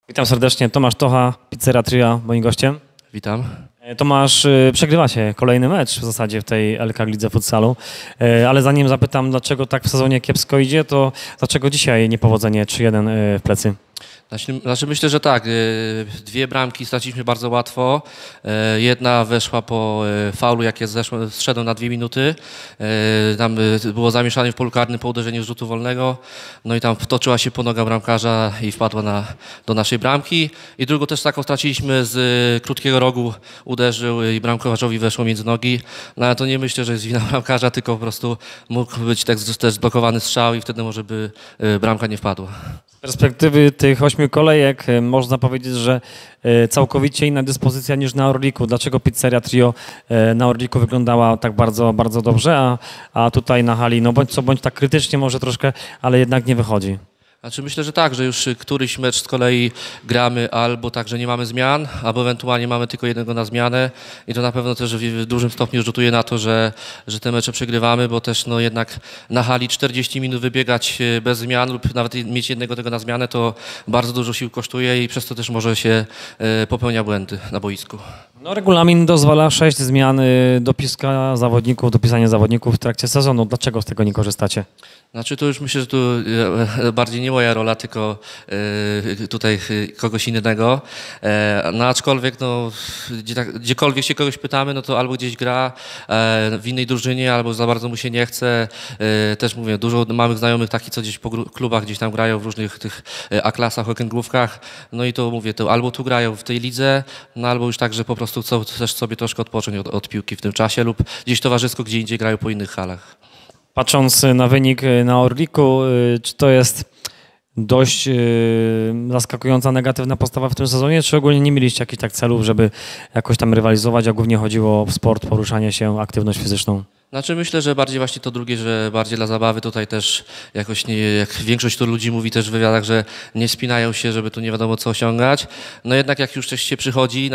Witam serdecznie, Tomasz Tocha, Pizzeria Trio, moim gościem. Witam. Tomasz, przegrywacie kolejny mecz w zasadzie w tej LK Lidze Futsalu, ale zanim zapytam, dlaczego tak w sezonie kiepsko idzie, to dlaczego dzisiaj niepowodzenie 3-1 w plecy? Znaczy myślę, że tak. Dwie bramki straciliśmy bardzo łatwo. Jedna weszła po faulu, jak zszedłem na 2 minuty. Tam było zamieszanie w polu karnym po uderzeniu z rzutu wolnego. No i tam wtoczyła się po nogach bramkarza i wpadła do naszej bramki. I drugą też taką straciliśmy z krótkiego rogu. Uderzył i bramkarzowi weszło między nogi. No ale to nie myślę, że jest wina bramkarza, tylko po prostu mógł być też zblokowany strzał i wtedy może by bramka nie wpadła. Z perspektywy tych 8 kolejek można powiedzieć, że całkowicie inna dyspozycja niż na Orliku. Dlaczego Pizzeria Trio na Orliku wyglądała tak bardzo, bardzo dobrze, a tutaj na hali, no bądź co bądź tak krytycznie może troszkę, ale jednak nie wychodzi? Znaczy myślę, że tak, że już któryś mecz z kolei gramy albo tak, że nie mamy zmian, albo ewentualnie mamy tylko jednego na zmianę i to na pewno też w dużym stopniu rzutuje na to, że te mecze przegrywamy, bo też no jednak na hali 40 minut wybiegać bez zmian lub nawet mieć jednego tego na zmianę to bardzo dużo sił kosztuje i przez to też może się popełnia błędy na boisku. No, regulamin dozwala 6 zmian dopisania zawodników w trakcie sezonu. Dlaczego z tego nie korzystacie? Znaczy to już myślę, że tu bardziej nie moja rola, tylko tutaj kogoś innego. No aczkolwiek no, gdziekolwiek się kogoś pytamy, no to albo gdzieś gra w innej drużynie, albo za bardzo mu się nie chce. Też mówię, dużo mamy znajomych takich, co gdzieś po klubach gdzieś tam grają w różnych tych A-klasach, okręgówkach. No i to mówię, to albo tu grają w tej lidze, no albo już tak, że po prostu chcą też sobie troszkę odpocząć od piłki w tym czasie lub gdzieś towarzysko, gdzie indziej grają po innych halach. Patrząc na wynik na Orliku, czy to jest dość zaskakująca negatywna postawa w tym sezonie, czy ogólnie nie mieliście jakichś tak celów, żeby jakoś tam rywalizować, a głównie chodziło o sport, poruszanie się, aktywność fizyczną? Znaczy myślę, że bardziej właśnie to drugie, że bardziej dla zabawy tutaj też jakoś nie, jak większość tu ludzi mówi też w wywiadach, że nie spinają się, żeby tu nie wiadomo co osiągać. No jednak jak już coś się przychodzi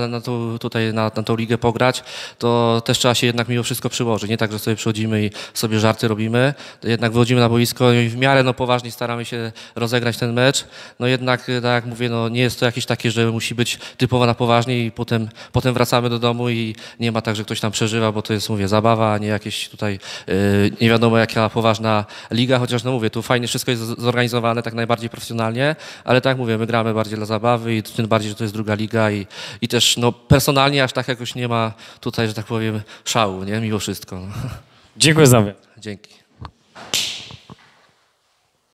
na tą ligę pograć, to też trzeba się jednak mimo wszystko przyłożyć. Nie tak, że sobie przychodzimy i sobie żarty robimy. Jednak wychodzimy na boisko i w miarę no, poważnie staramy się rozegrać ten mecz. No jednak, tak jak mówię, no, nie jest to jakieś takie, że musi być typowo na poważnie i potem wracamy do domu i nie ma tak, że ktoś tam przeżywa, bo to jest, mówię, zabawa, nie jakieś tutaj nie wiadomo jaka poważna liga, chociaż no mówię, tu fajnie wszystko jest zorganizowane, tak najbardziej profesjonalnie, ale tak mówię, my gramy bardziej dla zabawy i tym bardziej, że to jest druga liga i też no personalnie aż tak jakoś nie ma tutaj, że tak powiem, szału, nie, mimo wszystko. No. Dziękuję za wywiad. Dzięki.